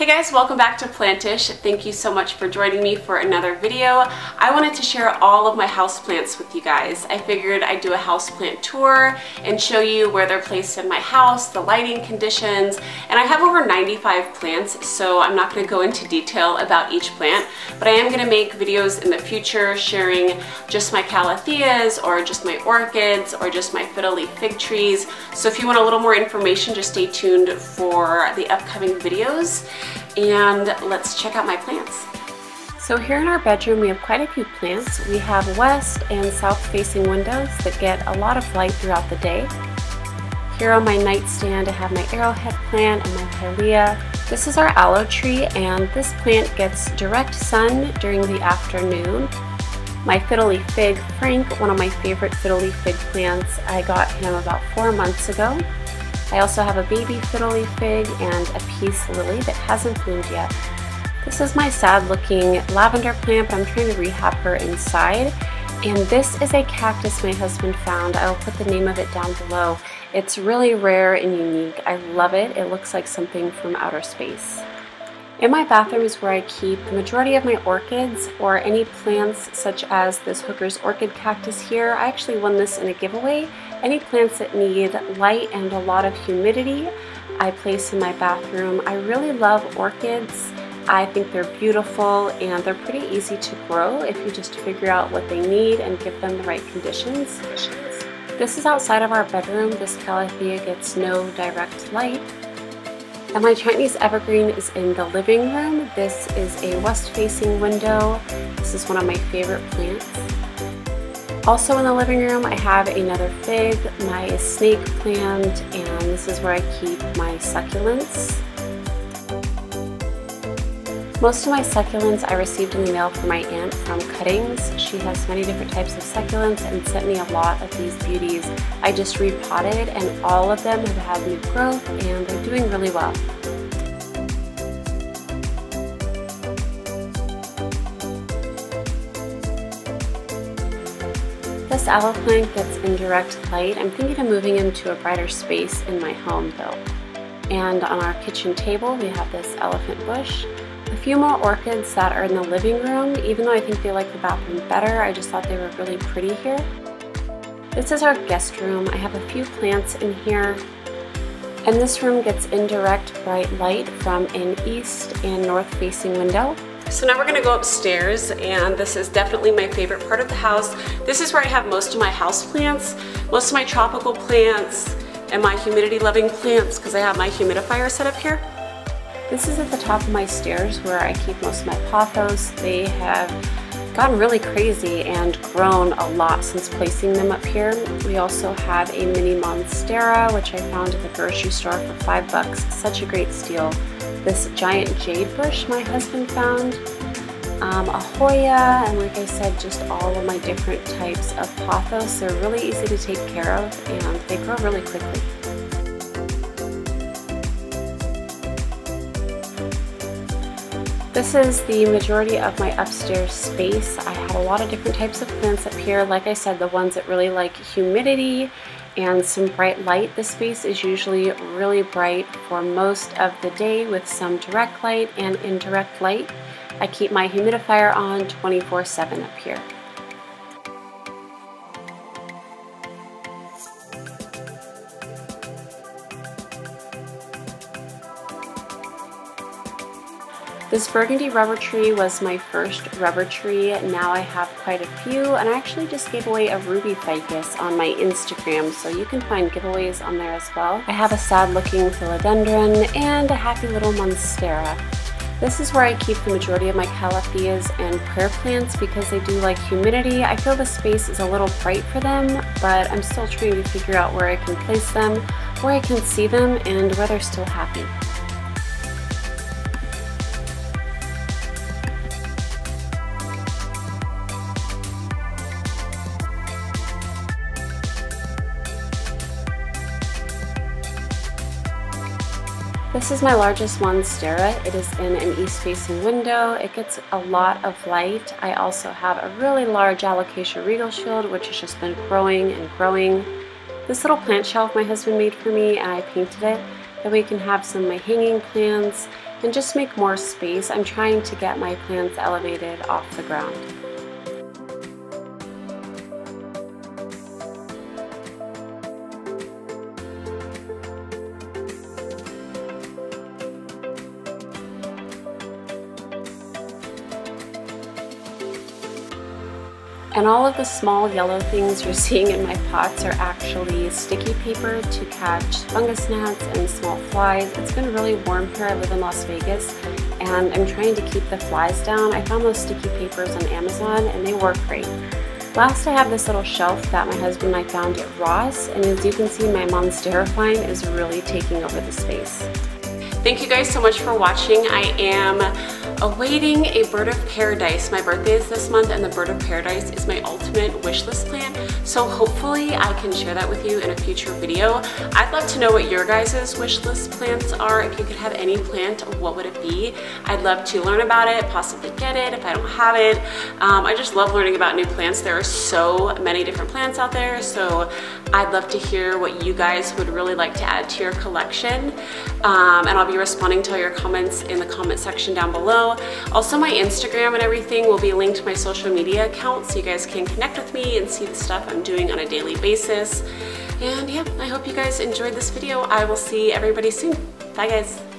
Hey guys, welcome back to Plantish. Thank you so much for joining me for another video. I wanted to share all of my houseplants with you guys. I figured I'd do a houseplant tour and show you where they're placed in my house, the lighting conditions, and I have over 95 plants, so I'm not going to go into detail about each plant, but I am going to make videos in the future sharing just my calatheas or just my orchids or just my fiddle-leaf fig trees. So if you want a little more information, just stay tuned for the upcoming videos. And let's check out my plants. So here in our bedroom we have quite a few plants. We have west and south facing windows that get a lot of light throughout the day. Here on my nightstand I have my arrowhead plant and my pilea. This is our aloe tree, and this plant gets direct sun during the afternoon. My fiddle-leaf fig, Frank, one of my favorite fiddle-leaf fig plants, I got him about 4 months ago. I also have a baby fiddle-leaf fig and a peace lily that hasn't bloomed yet. This is my sad looking lavender plant, but I'm trying to rehab her inside. And this is a cactus my husband found. I will put the name of it down below. It's really rare and unique. I love it. It looks like something from outer space. In my bathroom is where I keep the majority of my orchids, or any plants such as this Hooker's orchid cactus here. I actually won this in a giveaway. Any plants that need light and a lot of humidity, I place in my bathroom. I really love orchids. I think they're beautiful and they're pretty easy to grow if you just figure out what they need and give them the right conditions. This is outside of our bedroom. This calathea gets no direct light. And my Chinese evergreen is in the living room. This is a west-facing window. This is one of my favorite plants. Also in the living room I have another fig, my snake plant, and this is where I keep my succulents. Most of my succulents I received in the mail from my aunt from cuttings. She has many different types of succulents and sent me a lot of these beauties. I just repotted and all of them have had new growth and they're doing really well. This aloe plant gets indirect light. I'm thinking of moving him to a brighter space in my home though. And on our kitchen table we have this elephant bush. A few more orchids that are in the living room. Even though I think they like the bathroom better, I just thought they were really pretty here. This is our guest room. I have a few plants in here. And this room gets indirect bright light from an east and north facing window. So now we're going to go upstairs, and this is definitely my favorite part of the house. This is where I have most of my house plants, most of my tropical plants, and my humidity loving plants because I have my humidifier set up here. This is at the top of my stairs where I keep most of my pothos. They have gotten really crazy and grown a lot since placing them up here. We also have a mini monstera, which I found at the grocery store for $5. Such a great steal. This giant jade bush my husband found, a Hoya, and like I said, just all of my different types of pothos. They're really easy to take care of and they grow really quickly. This is the majority of my upstairs space. I have a lot of different types of plants up here. Like I said, the ones that really like humidity and some bright light. This space is usually really bright for most of the day with some direct light and indirect light. I keep my humidifier on 24/7 up here. This burgundy rubber tree was my first rubber tree. Now I have quite a few, and I actually just gave away a ruby ficus on my Instagram, so you can find giveaways on there as well. I have a sad looking philodendron and a happy little monstera. This is where I keep the majority of my calatheas and prayer plants because they do like humidity. I feel the space is a little bright for them, but I'm still trying to figure out where I can place them, where I can see them, and where they're still happy. This is my largest monstera. It is in an east-facing window. It gets a lot of light. I also have a really large alocasia regal shield, which has just been growing and growing. This little plant shelf my husband made for me, and I painted it. That way you can have some of my hanging plants and just make more space. I'm trying to get my plants elevated off the ground. And all of the small yellow things you're seeing in my pots are actually sticky paper to catch fungus gnats and small flies. It's been really warm here. I live in Las Vegas and I'm trying to keep the flies down. I found those sticky papers on Amazon and they work great. Last, I have this little shelf that my husband and I found at Ross, and as you can see, my monstera vine is really taking over the space. Thank you guys so much for watching. I am awaiting a bird of paradise. My birthday is this month and the bird of paradise is my ultimate wish list plant. So hopefully I can share that with you in a future video. I'd love to know what your guys' wish list plants are. If you could have any plant, what would it be? I'd love to learn about it, possibly get it if I don't have it. I just love learning about new plants. There are so many different plants out there, so I'd love to hear what you guys would really like to add to your collection. And I'll be responding to all your comments in the comment section down below. Also, my Instagram and everything will be linked to my social media accounts so you guys can connect with me and see the stuff I'm doing on a daily basis. And yeah, I hope you guys enjoyed this video. I will see everybody soon. Bye guys.